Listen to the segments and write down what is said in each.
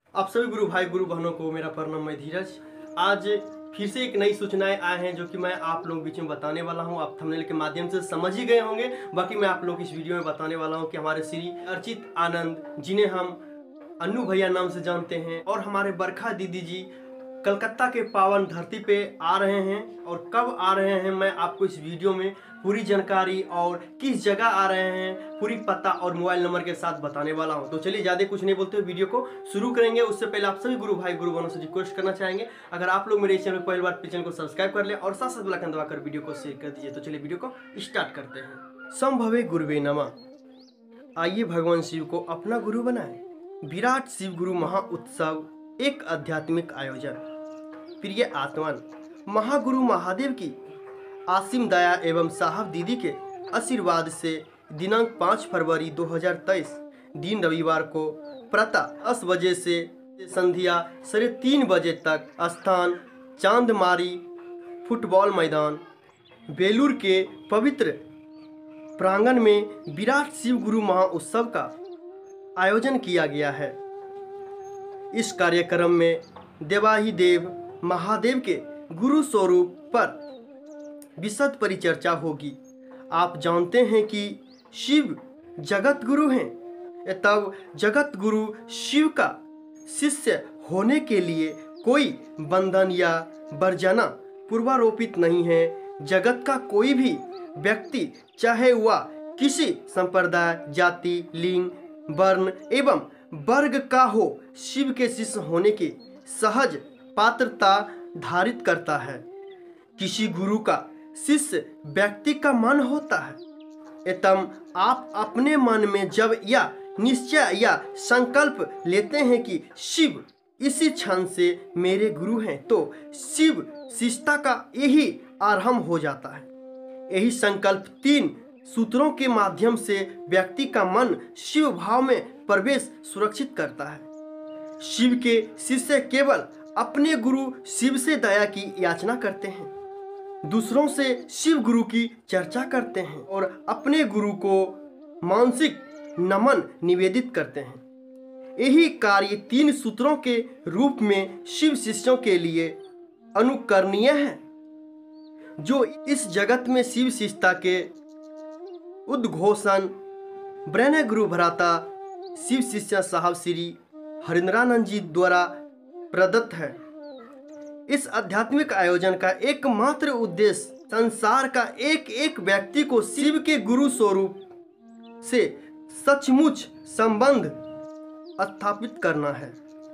आप सभी गुरु भाई गुरु बहनों को मेरा प्रणाम। मैं धीरज आज फिर से एक नई सूचनाएं आए हैं जो कि मैं आप लोगों के बीच में बताने वाला हूं। आप थंबनेल के माध्यम से समझ ही गए होंगे। बाकी मैं आप लोगों को इस वीडियो में बताने वाला हूं कि हमारे श्री अर्चित आनंद जिन्हें हम अन्नू भैया नाम से जानते हैं और हमारे बरखा दीदी जी कलकत्ता के पावन धरती पे आ रहे हैं। और कब आ रहे हैं मैं आपको इस वीडियो में पूरी जानकारी और किस जगह आ रहे हैं पूरी पता और मोबाइल नंबर के साथ बताने वाला हूं। तो चलिए ज़्यादा कुछ नहीं बोलते हुए वीडियो को शुरू करेंगे। उससे पहले आप सभी गुरु भाई गुरु बहनों से रिक्वेस्ट करना चाहेंगे, अगर आप लोग मेरे चैनल पहली बार चैनल को सब्सक्राइब कर ले और साथ साथ बेल आइकन दबाकर वीडियो को शेयर कर दीजिए। तो चलिए वीडियो को स्टार्ट करते हैं। संभवे गुरुवे नमः। आइए भगवान शिव को अपना गुरु बनाए। विराट शिव गुरु महाउत्सव एक आध्यात्मिक आयोजन। प्रिय आत्मन, महागुरु महादेव की आसिम दया एवं साहब दीदी के आशीर्वाद से दिनांक 5 फरवरी 2023 दिन रविवार को प्रातः 10 बजे से संध्या 3:30 बजे तक स्थान चांदमारी फुटबॉल मैदान बेलूर के पवित्र प्रांगण में विराट शिव गुरु महाउत्सव का आयोजन किया गया है। इस कार्यक्रम में देवाधिदेव महादेव के गुरु स्वरूप पर विशद परिचर्चा होगी। आप जानते हैं कि शिव जगत गुरु हैं, तब जगत गुरु शिव का शिष्य होने के लिए कोई बंधन या वर्जना पूर्वारोपित नहीं है। जगत का कोई भी व्यक्ति, चाहे वह किसी संप्रदाय, जाति, लिंग, वर्ण एवं वर्ग का हो, शिव के शिष्य होने की सहज पात्रता धारित करता है। किसी गुरु का शिष्य व्यक्ति का मन होता है, एवं आप अपने मन में जब यह निश्चय या संकल्प लेते हैं कि शिव इसी क्षण से मेरे गुरु हैं, तो शिव शिष्यता का यही आरंभ हो जाता है। यही संकल्प 3 सूत्रों के माध्यम से व्यक्ति का मन शिव भाव में प्रवेश सुरक्षित करता है। शिव के शिष्य केवल अपने गुरु शिव से दया की याचना करते हैं, दूसरों से शिव गुरु की चर्चा करते हैं और अपने गुरु को मानसिक नमन निवेदित करते हैं। यही कार्य 3 सूत्रों के रूप में शिव शिष्यों के लिए अनुकरणीय है। जो इस जगत में शिव शिष्यता के उद्घोषण ब्रह्म गुरु भ्राता शिव शिष्य साहब श्री हरिंद्रानंद जी द्वारा प्रदत्त है। इस आध्यात्मिक आयोजन का एकमात्र उद्देश्य संसार का एक एक व्यक्ति को शिव के गुरु स्वरूप से सचमुच संबंध स्थापित करना है,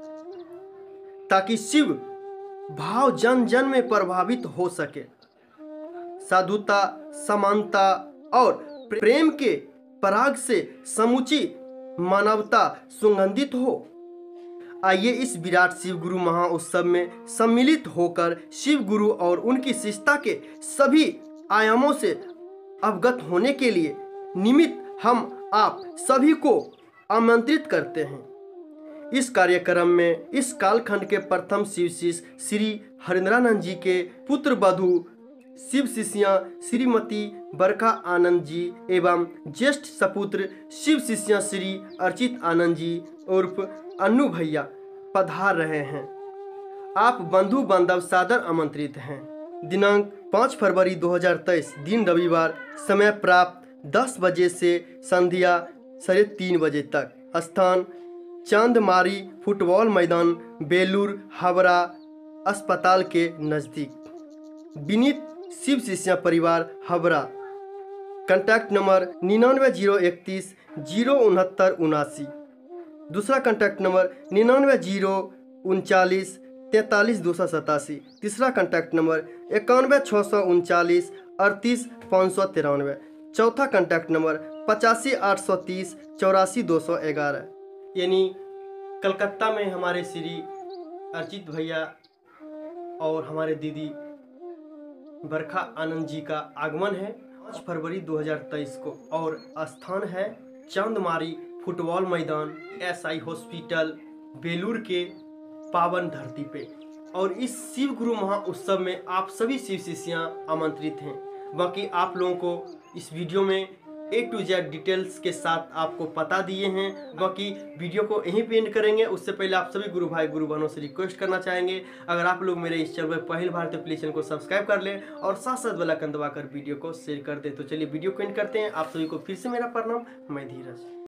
ताकि शिव भाव जन जन में प्रभावित हो सके, साधुता, समानता और प्रेम के पराग से समूची मानवता सुगंधित हो। आइए इस विराट शिव गुरु महाउत्सव में सम्मिलित होकर शिव गुरु और उनकी शिष्यता के सभी आयामों से अवगत होने के लिए निमित्त हम आप सभी को आमंत्रित करते हैं। इस कार्यक्रम में इस कालखंड के प्रथम शिव शिष्य श्री हरिंद्रानंद जी के पुत्र वधू शिव शिष्या श्रीमती बरखा आनंद जी एवं ज्येष्ठ सपुत्र शिव शिष्या श्री अर्चित आनंद जी उर्फ अन्नू भैया पधार रहे हैं। आप बंधु बांधव सादर आमंत्रित हैं। दिनांक 5 फरवरी 2023 दिन रविवार, समय प्राप्त 10 बजे से संध्या 3:30 बजे तक, स्थान चांदमारी फुटबॉल मैदान बेलूर हावड़ा अस्पताल के नज़दीक। विनीत शिव शिष्या परिवार हावड़ा। Contact number 990130 06979। दूसरा कॉन्टैक्ट नंबर 99039 43287। तीसरा कॉन्टैक्ट नंबर 91639 38593। चौथा कॉन्टैक्ट नंबर 85 830 84 211। यानी कलकत्ता में हमारे श्री अर्चित भैया और हमारे दीदी बरखा आनंद जी का आगमन है 5 फरवरी 2023 को, और स्थान है चांदमारी फुटबॉल मैदान SI हॉस्पिटल बेलूर के पावन धरती पे। और इस शिव गुरु महाउत्सव में आप सभी शिव शिष्यां आमंत्रित हैं। बाकी आप लोगों को इस वीडियो में A to Z डिटेल्स के साथ आपको बता दिए हैं। बाकी वीडियो को यहीं पे एंड करेंगे। उससे पहले आप सभी गुरु भाई गुरु बहनों से रिक्वेस्ट करना चाहेंगे, अगर आप लोग मेरे इस चैनल पर पहली बार तो प्लीज़ चैनल को सब्सक्राइब कर लें और साथ साथ बेल आइकन दबाकर वीडियो को शेयर कर दें। तो चलिए वीडियो को एंड करते हैं। आप सभी को फिर से मेरा प्रणाम। मैं धीरज।